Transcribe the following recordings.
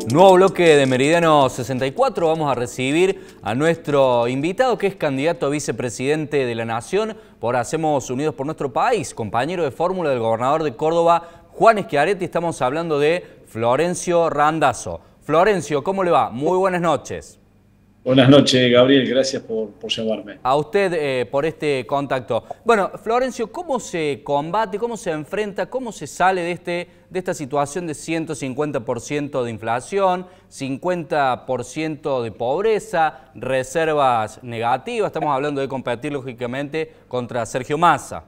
Nuevo bloque de Meridiano 64, vamos a recibir a nuestro invitado que es candidato a vicepresidente de la Nación por Hacemos Unidos por Nuestro País, compañero de fórmula del gobernador de Córdoba, Juan Schiaretti. Estamos hablando de Florencio Randazzo. Florencio, ¿cómo le va? Muy buenas noches. Buenas noches, Gabriel, gracias por llamarme. A usted por este contacto. Bueno, Florencio, ¿cómo se combate, cómo se enfrenta, cómo se sale de esta situación de 150% de inflación, 50% de pobreza, reservas negativas? Estamos hablando de competir, lógicamente, contra Sergio Massa.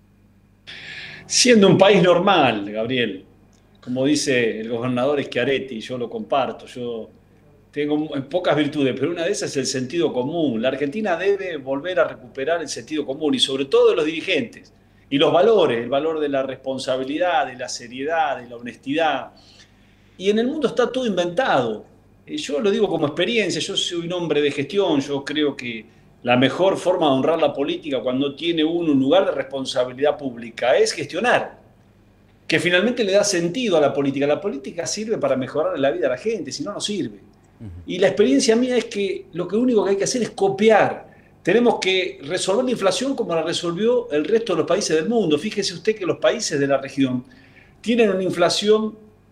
Siendo un país normal, Gabriel, como dice el gobernador Schiaretti, yo lo comparto, yo tengo pocas virtudes, pero una de esas es el sentido común. La Argentina debe volver a recuperar el sentido común y sobre todo de los dirigentes. Y los valores, el valor de la responsabilidad, de la seriedad, de la honestidad. Y en el mundo está todo inventado. Yo lo digo como experiencia, yo soy un hombre de gestión, yo creo que la mejor forma de honrar la política cuando tiene uno un lugar de responsabilidad pública es gestionar, que finalmente le da sentido a la política. La política sirve para mejorar la vida de la gente, si no, no sirve. Y la experiencia mía es que lo único que hay que hacer es copiar. Tenemos que resolver la inflación como la resolvió el resto de los países del mundo. Fíjese usted que los países de la región tienen una inflación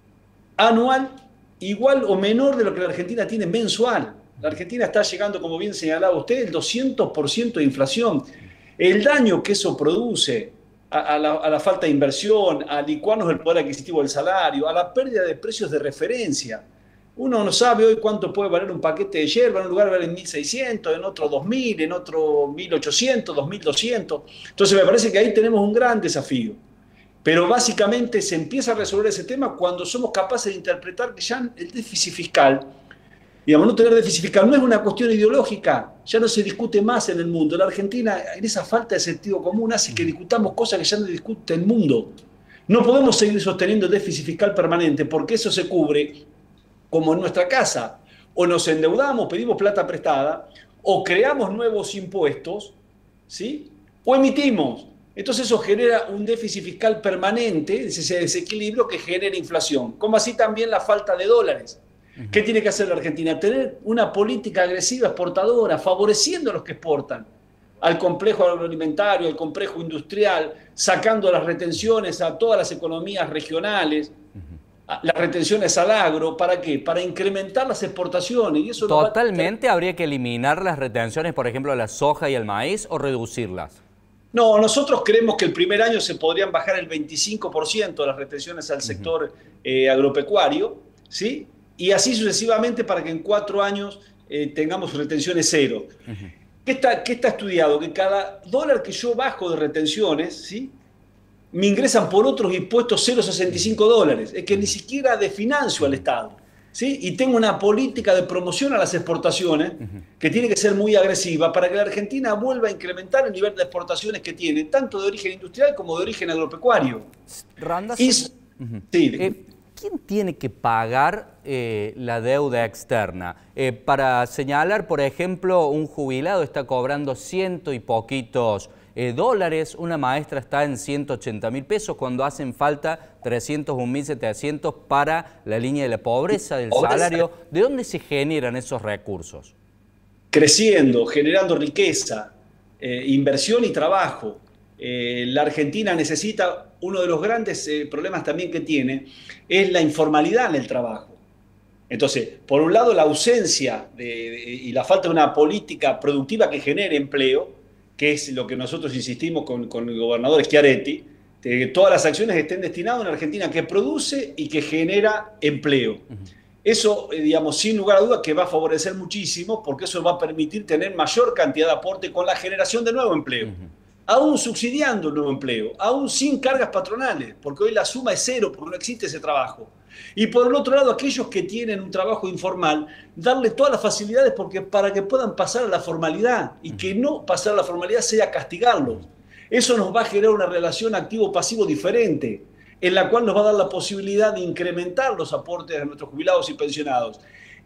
anual igual o menor de lo que la Argentina tiene mensual. La Argentina está llegando, como bien señalaba usted, el 200% de inflación. El daño que eso produce a la falta de inversión, a licuarnos el poder adquisitivo del salario, a la pérdida de precios de referencia. Uno no sabe hoy cuánto puede valer un paquete de yerba, en un lugar vale 1.600, en otro 2.000, en otro 1.800, 2.200. Entonces me parece que ahí tenemos un gran desafío. Pero básicamente se empieza a resolver ese tema cuando somos capaces de interpretar que ya el déficit fiscal, digamos, no tener déficit fiscal no es una cuestión ideológica, ya no se discute más en el mundo. La Argentina, en esa falta de sentido común, hace que discutamos cosas que ya no discute el mundo. No podemos seguir sosteniendo el déficit fiscal permanente porque eso se cubre como en nuestra casa, o nos endeudamos, pedimos plata prestada, o creamos nuevos impuestos, ¿sí? O emitimos. Entonces eso genera un déficit fiscal permanente, ese desequilibrio que genera inflación, como así también la falta de dólares. ¿Qué tiene que hacer la Argentina? Tener una política agresiva exportadora, favoreciendo a los que exportan, al complejo agroalimentario, al complejo industrial, sacando las retenciones a todas las economías regionales, las retenciones al agro. ¿Para qué? Para incrementar las exportaciones. Y eso ¿Totalmente habría que eliminar las retenciones, por ejemplo, a la soja y al maíz, o reducirlas? No, nosotros creemos que el primer año se podrían bajar el 25% de las retenciones al sector agropecuario, ¿sí? Y así sucesivamente para que en 4 años tengamos retenciones cero. ¿Qué está estudiado? Que cada dólar que yo bajo de retenciones, ¿sí?, me ingresan por otros impuestos 0,65 dólares. Es que ni siquiera desfinancio al Estado, ¿sí? Y tengo una política de promoción a las exportaciones que tiene que ser muy agresiva para que la Argentina vuelva a incrementar el nivel de exportaciones que tiene, tanto de origen industrial como de origen agropecuario. Randazzo, sí. ¿Quién tiene que pagar la deuda externa? Para señalar, por ejemplo, un jubilado está cobrando 100 y poquitos dólares, una maestra está en 180.000 pesos cuando hacen falta 301.700 para la línea de la pobreza, del salario. ¿De dónde se generan esos recursos? Creciendo, generando riqueza, inversión y trabajo. La Argentina necesita, uno de los grandes problemas también que tiene, es la informalidad en el trabajo. Entonces, por un lado, la ausencia y la falta de una política productiva que genere empleo, que es lo que nosotros insistimos con el gobernador Schiaretti, que todas las acciones estén destinadas a una Argentina que produce y que genera empleo. Eso, digamos, sin lugar a dudas que va a favorecer muchísimo, porque eso va a permitir tener mayor cantidad de aporte con la generación de nuevo empleo. Aún subsidiando el nuevo empleo, aún sin cargas patronales, porque hoy la suma es cero, porque no existe ese trabajo. Y por el otro lado, aquellos que tienen un trabajo informal, darle todas las facilidades para que puedan pasar a la formalidad, y que no pasar a la formalidad sea castigarlos. Eso nos va a generar una relación activo-pasivo diferente, en la cual nos va a dar la posibilidad de incrementar los aportes de nuestros jubilados y pensionados.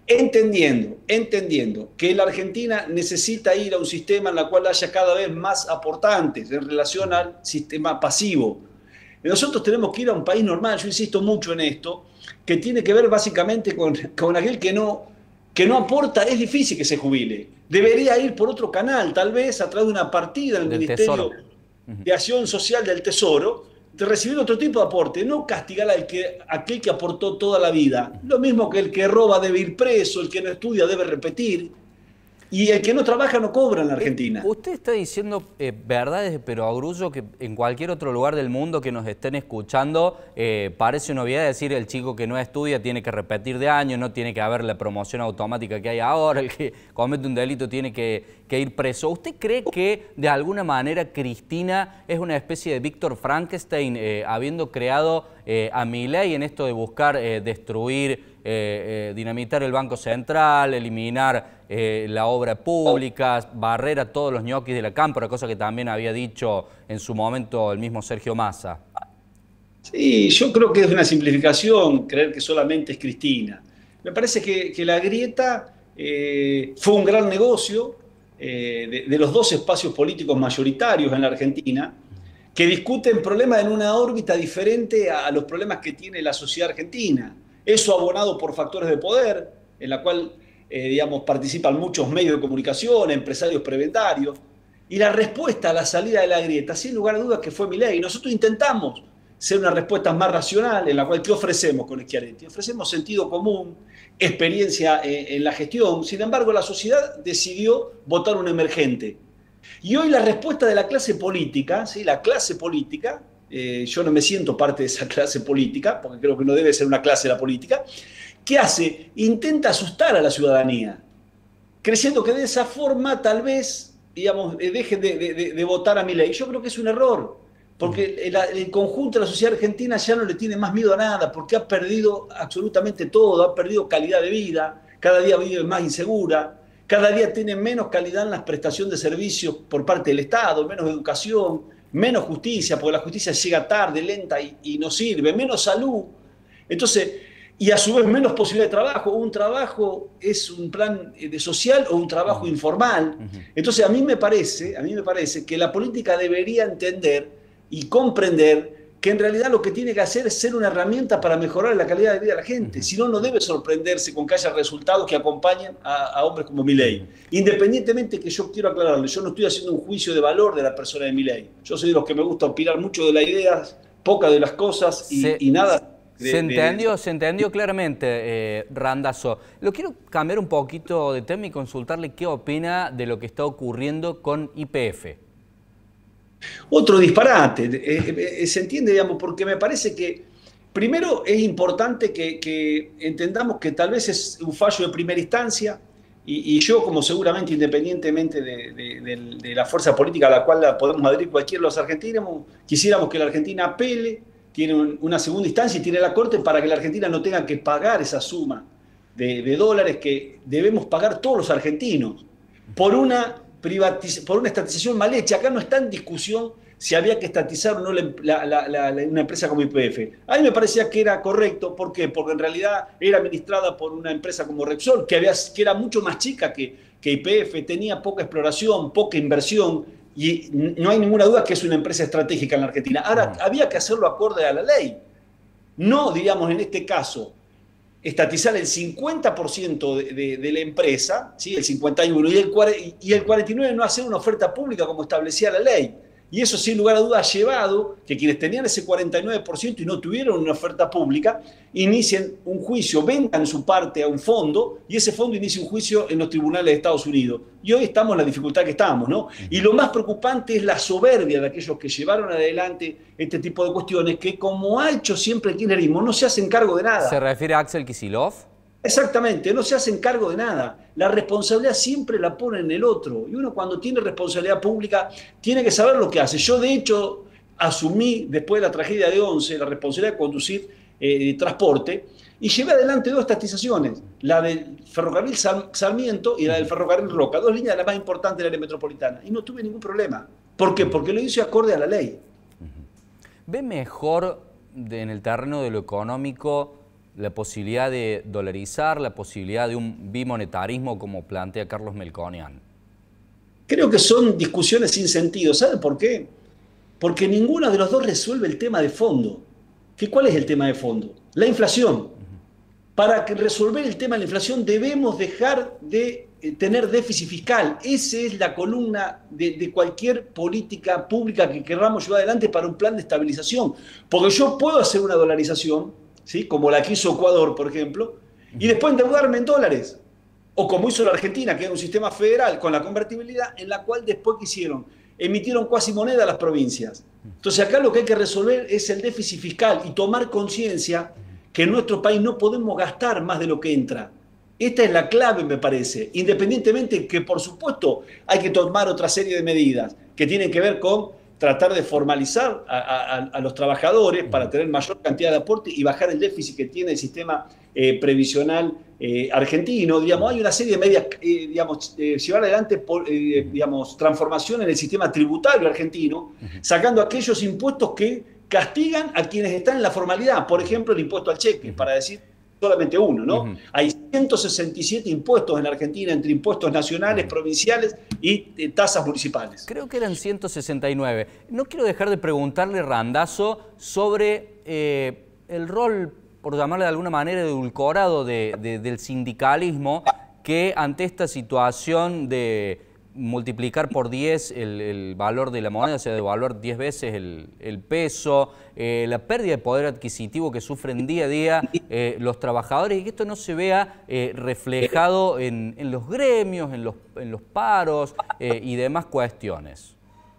Entendiendo que la Argentina necesita ir a un sistema en el cual haya cada vez más aportantes en relación al sistema pasivo. Nosotros tenemos que ir a un país normal, yo insisto mucho en esto, que tiene que ver básicamente con aquel que no aporta, es difícil que se jubile. Debería ir por otro canal, tal vez a través de una partida del Del Ministerio Tesoro. de Acción Social del Tesoro, de recibir otro tipo de aporte, no castigar aquel que aportó toda la vida. Lo mismo que el que roba debe ir preso, el que no estudia debe repetir, y el que no trabaja no cobra en la Argentina. Usted está diciendo verdades de perogrullo que en cualquier otro lugar del mundo que nos estén escuchando parece una obviedad decir el chico que no estudia tiene que repetir de año, no tiene que haber la promoción automática que hay ahora, el que comete un delito tiene que ir preso. ¿Usted cree que de alguna manera Cristina es una especie de Víctor Frankenstein habiendo creado a Milei en esto de buscar destruir, dinamitar el Banco Central, eliminar la obra pública, barrer a todos los ñoquis de la cámpora, cosa que también había dicho en su momento el mismo Sergio Massa? Sí, yo creo que es una simplificación creer que solamente es Cristina. Me parece que la grieta fue un gran negocio de los dos espacios políticos mayoritarios en la Argentina, que discuten problemas en una órbita diferente a los problemas que tiene la sociedad argentina. Eso abonado por factores de poder, en la cual digamos, participan muchos medios de comunicación, empresarios prebendarios, y la respuesta a la salida de la grieta, sin lugar a dudas, que fue Milei. Nosotros intentamos ser una respuesta más racional, en la cual, ¿qué ofrecemos con Schiaretti? Ofrecemos sentido común, experiencia en la gestión. Sin embargo, la sociedad decidió votar un emergente. Y hoy la respuesta de la clase política, ¿sí? La clase política, yo no me siento parte de esa clase política, porque creo que no debe ser una clase la política, ¿qué hace? Intenta asustar a la ciudadanía, creyendo que de esa forma tal vez, digamos, dejen de votar a Milei. Yo creo que es un error, porque el conjunto de la sociedad argentina ya no le tiene más miedo a nada, porque ha perdido absolutamente todo, ha perdido calidad de vida, cada día vive más insegura, cada día tiene menos calidad en la prestación de servicios por parte del Estado, menos educación, menos justicia, porque la justicia llega tarde, lenta y no sirve, menos salud. Entonces, y a su vez menos posibilidad de trabajo. Un trabajo es un plan de social o un trabajo informal. Entonces a mí me parece que la política debería entender y comprender que en realidad lo que tiene que hacer es ser una herramienta para mejorar la calidad de vida de la gente. Si no, no debe sorprenderse con que haya resultados que acompañen a hombres como Milei. Independientemente que yo quiero aclararle, yo no estoy haciendo un juicio de valor de la persona de Milei. Yo soy de los que me gusta opinar mucho de las ideas, poca de las cosas y nada. Se entendió claramente, Randazzo. Lo quiero cambiar un poquito de tema y consultarle qué opina de lo que está ocurriendo con YPF. Otro disparate, se entiende, digamos, porque me parece que primero es importante que entendamos que tal vez es un fallo de primera instancia y yo, como seguramente independientemente de la fuerza política a la cual la podemos adherir cualquiera de los argentinos, quisiéramos que la Argentina apele, tiene una segunda instancia y tiene la Corte para que la Argentina no tenga que pagar esa suma de dólares que debemos pagar todos los argentinos por una estatización mal hecha. Acá no está en discusión si había que estatizar o no una empresa como YPF. A mí me parecía que era correcto. ¿Por qué? Porque en realidad era administrada por una empresa como Repsol, que era mucho más chica que YPF, tenía poca exploración, poca inversión, y no hay ninguna duda que es una empresa estratégica en la Argentina. Ahora, había que hacerlo acorde a la ley. No, diríamos, en este caso, estatizar el 50% de la empresa, ¿sí? El 51%, y el 49% no hacer una oferta pública como establecía la ley. Y eso, sin lugar a dudas, ha llevado que quienes tenían ese 49% y no tuvieron una oferta pública, inicien un juicio, vendan su parte a un fondo, y ese fondo inicia un juicio en los tribunales de Estados Unidos. Y hoy estamos en la dificultad que estamos, ¿no? Y lo más preocupante es la soberbia de aquellos que llevaron adelante este tipo de cuestiones, que como ha hecho siempre el kirchnerismo, no se hacen cargo de nada. ¿Se refiere a Axel Kicillof? Exactamente, no se hacen cargo de nada. La responsabilidad siempre la pone en el otro. Y uno cuando tiene responsabilidad pública tiene que saber lo que hace. Yo de hecho asumí después de la tragedia de Once la responsabilidad de conducir transporte y llevé adelante dos estatizaciones, la del ferrocarril Sarmiento y la del ferrocarril Roca, dos líneas de las más importantes de la área metropolitana. Y no tuve ningún problema. ¿Por qué? Porque lo hice acorde a la ley. ¿Ve mejor en el terreno de lo económico la posibilidad de dolarizar, la posibilidad de un bimonetarismo como plantea Carlos Melconian? Creo que son discusiones sin sentido. ¿Sabe por qué? Porque ninguno de los dos resuelve el tema de fondo. ¿Cuál es el tema de fondo? La inflación. para resolver el tema de la inflación debemos dejar de tener déficit fiscal. Esa es la columna de cualquier política pública que queramos llevar adelante para un plan de estabilización. Porque yo puedo hacer una dolarización, ¿sí?, como la que hizo Ecuador, por ejemplo, y después endeudarme en dólares. O como hizo la Argentina, que era un sistema federal con la convertibilidad, en la cual después que hicieron, emitieron cuasi moneda a las provincias. Entonces acá lo que hay que resolver es el déficit fiscal y tomar conciencia que en nuestro país no podemos gastar más de lo que entra. Esta es la clave, me parece, independientemente que, por supuesto, hay que tomar otra serie de medidas que tienen que ver con tratar de formalizar a los trabajadores para tener mayor cantidad de aporte y bajar el déficit que tiene el sistema previsional argentino. Digamos, hay una serie de medidas, llevar adelante, transformación en el sistema tributario argentino, sacando aquellos impuestos que castigan a quienes están en la formalidad. Por ejemplo, el impuesto al cheque, para decir solamente uno, ¿no? Hay 167 impuestos en Argentina, entre impuestos nacionales, provinciales y tasas municipales. Creo que eran 169. No quiero dejar de preguntarle, Randazzo, sobre el rol, por llamarle de alguna manera, edulcorado del sindicalismo, que ante esta situación de multiplicar por 10 el valor de la moneda, o sea, devaluar 10 veces el peso, la pérdida de poder adquisitivo que sufren día a día los trabajadores, y que esto no se vea reflejado en los gremios, en los paros y demás cuestiones.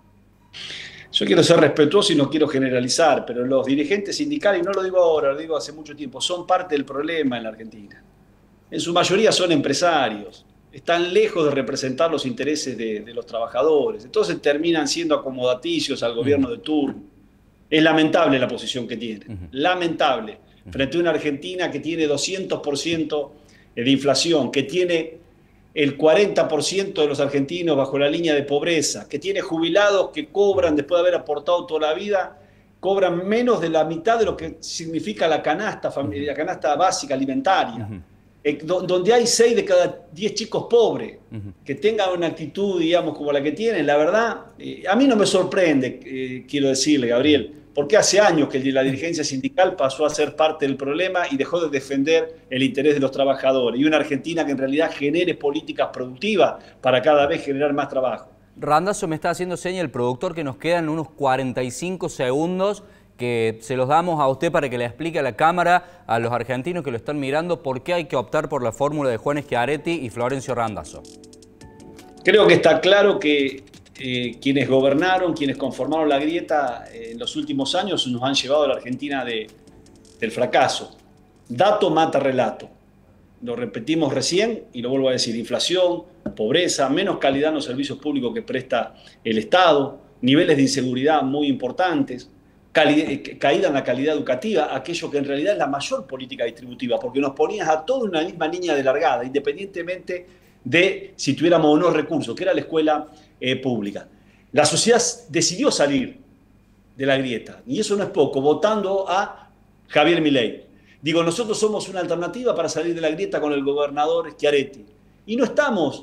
Yo quiero ser respetuoso y no quiero generalizar, pero los dirigentes sindicales, y no lo digo ahora, lo digo hace mucho tiempo, son parte del problema en la Argentina. En su mayoría son empresarios. Están lejos de representar los intereses de los trabajadores. Entonces terminan siendo acomodaticios al gobierno de turno. Es lamentable la posición que tienen. Lamentable. Frente a una Argentina que tiene 200% de inflación, que tiene el 40% de los argentinos bajo la línea de pobreza, que tiene jubilados que cobran, después de haber aportado toda la vida, cobran menos de la mitad de lo que significa la canasta básica alimentaria. Donde hay 6 de cada 10 chicos pobres, que tengan una actitud, digamos, como la que tienen, la verdad, a mí no me sorprende, quiero decirle, Gabriel, porque hace años que la dirigencia sindical pasó a ser parte del problema y dejó de defender el interés de los trabajadores. Y una Argentina que en realidad genere políticas productivas para cada vez generar más trabajo. Randazzo, me está haciendo seña el productor que nos quedan unos 45 segundos, que se los damos a usted para que le explique a la Cámara, a los argentinos que lo están mirando, por qué hay que optar por la fórmula de Juan Schiaretti y Florencio Randazzo. Creo que está claro que quienes gobernaron, quienes conformaron la grieta en los últimos años nos han llevado a la Argentina del fracaso. Dato mata relato. Lo repetimos recién y lo vuelvo a decir. Inflación, pobreza, menos calidad en los servicios públicos que presta el Estado, niveles de inseguridad muy importantes, caída en la calidad educativa, aquello que en realidad es la mayor política distributiva, porque nos ponías a toda una misma línea de largada, independientemente de si tuviéramos o no recursos, que era la escuela pública. La sociedad decidió salir de la grieta, y eso no es poco, votando a Javier Milei. Digo, nosotros somos una alternativa para salir de la grieta con el gobernador Schiaretti, y no estamos,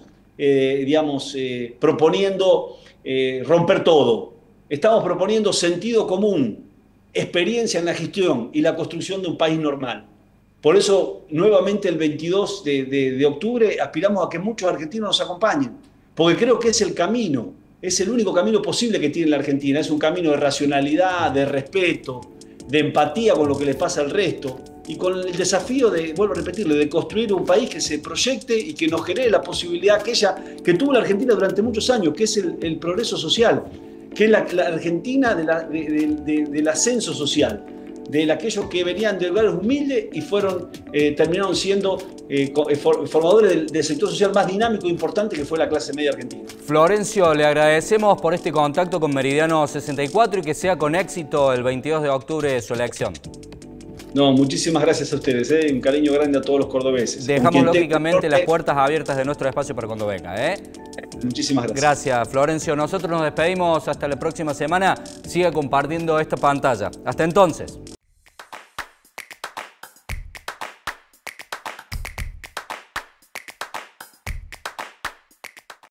proponiendo romper todo. Estamos proponiendo sentido común, experiencia en la gestión y la construcción de un país normal. Por eso, nuevamente el 22 de octubre, aspiramos a que muchos argentinos nos acompañen, porque creo que es el camino, es el único camino posible que tiene la Argentina. Es un camino de racionalidad, de respeto, de empatía con lo que le pasa al resto, y con el desafío de, vuelvo a repetirlo, de construir un país que se proyecte y que nos genere la posibilidad aquella que tuvo la Argentina durante muchos años, que es el progreso social, que es la Argentina del ascenso social, de aquellos que venían de lugares humildes y terminaron siendo formadores del sector social más dinámico e importante, que fue la clase media argentina. Florencio, le agradecemos por este contacto con Meridiano 64 y que sea con éxito el 22 de octubre su elección. No, muchísimas gracias a ustedes, un cariño grande a todos los cordobeses. Dejamos lógicamente las puertas abiertas de nuestro espacio para cuando venga. Muchísimas gracias. Gracias, Florencio. Nosotros nos despedimos hasta la próxima semana. Siga compartiendo esta pantalla. Hasta entonces.